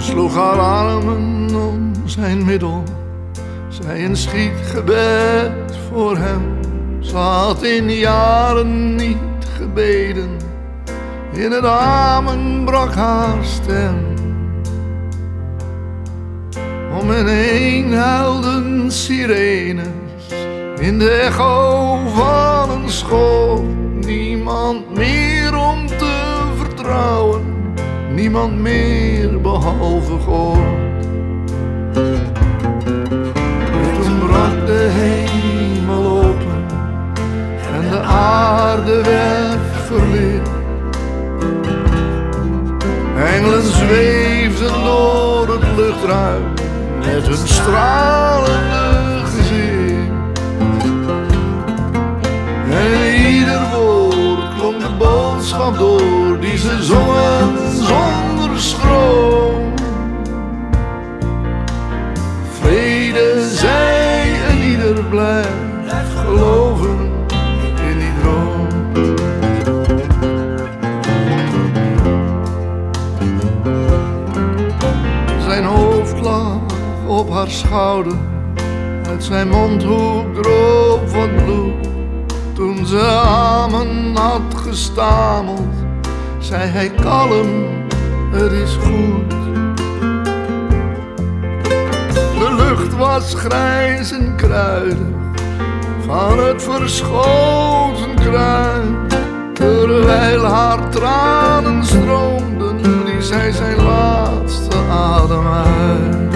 sloeg haar armen om zijn middel, zei een schietgebed voor hem. Ze had in jaren niet gebeden, in het amen brak haar stem. Om me heen huilden sirenes in de echo van een school. Niemand meer om te vertrouwen, niemand meer behalve God. En toen brak de hemel open en de aarde werd verlicht. Engelen zweefden door het luchtruim met hun stralende gezicht. En ieder woord klonk de boodschap door die ze zongen zonder schroom. Vrede zij en ieder blijft geloven in die droom. Zijn hoofd lag op haar schouder, uit zijn mondhoek droop wat bloed. Toen ze amen had gestameld, zei hij kalm, het is goed. De lucht was grijs en kruidig van het verschoten kruid. Terwijl haar tranen stroomden, blies hij zijn laatste adem uit.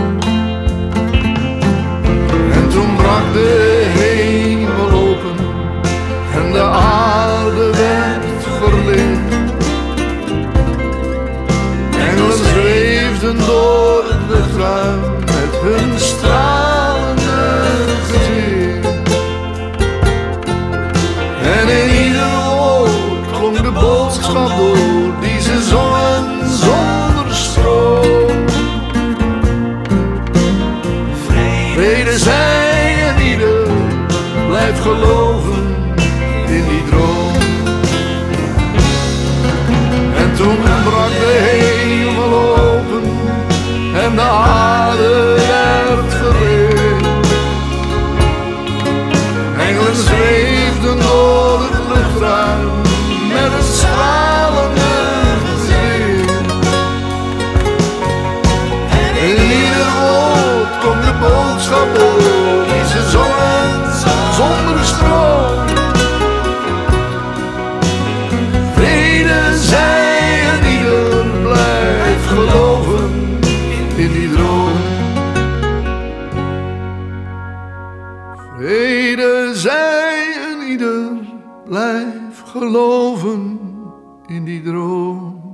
En toen brak de hemel open en de aarde werd verlicht. Engelen zweefden door het luchtruim met hun stralende gezicht. En in ieder woord klonk de boodschap door die ze zongen zonder stroom. Vrede zij en ieder blijft geloven in die droom. En toen brak de hemel open en de aarde werd verlicht. Engelen zweefden door het luchtruim met een stralende gezicht. En in ieder woord komt de boodschap door die ze zongen zonder stroom. Vrede zij en ieder blijft geloven in die droom. Vrede zij en ieder blijft geloven in die droom.